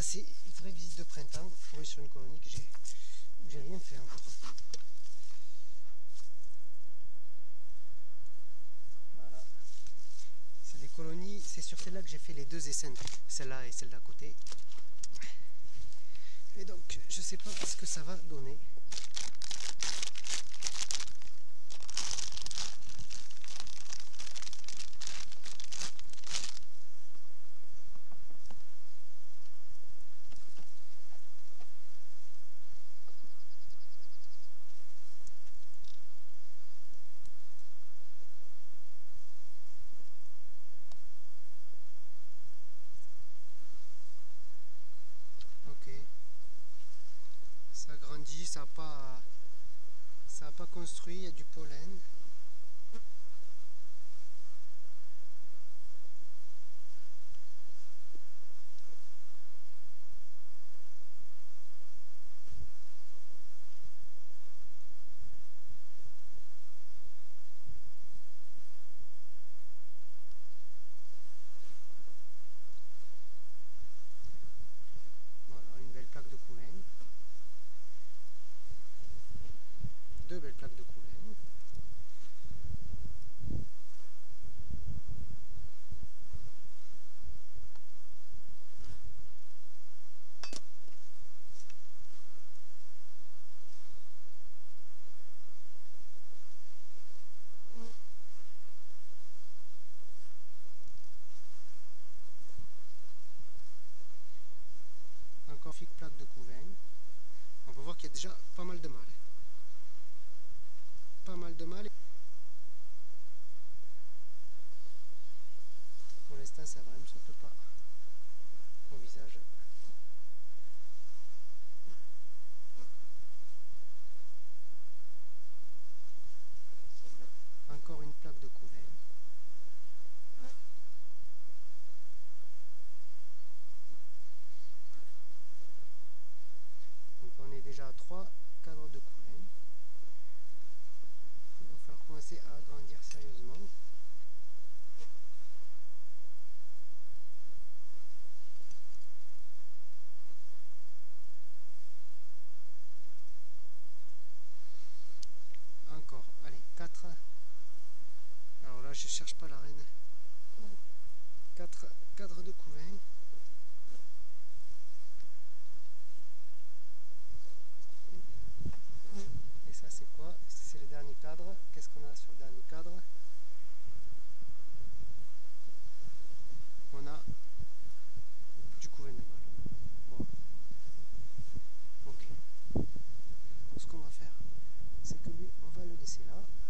c'est une vraie visite de printemps pour sur une colonie que j'ai rien fait encore. Voilà. C'est des colonies, c'est sur celle-là que j'ai fait les deux essaims, celle-là et celle d'à côté. Et donc je sais pas ce que ça va donner. Ok, ça grandit, ça n'a pas construit, il y a du pollen. Voilà, une belle plaque de couvain. Deux belles plaques de couvain. Encore une plaque de couvain. On peut voir qu'il y a déjà pas mal de mâles. Pas mal de mâles. Pour l'instant, ça va, ne me saute pas au visage. Encore une plaque de couvain. Donc on est déjà à 3 cadres de couvain. Il va falloir commencer à agrandir sérieusement. Encore, allez, 4. Alors là, je cherche pas la reine. 4 cadres de couvain. Et ça, c'est quoi? C'est le dernier cadre. Qu'est-ce qu'on a sur le dernier cadre? On a du couvain de mâle. Bon. Ok. Ce qu'on va faire, c'est que lui, on va le laisser là.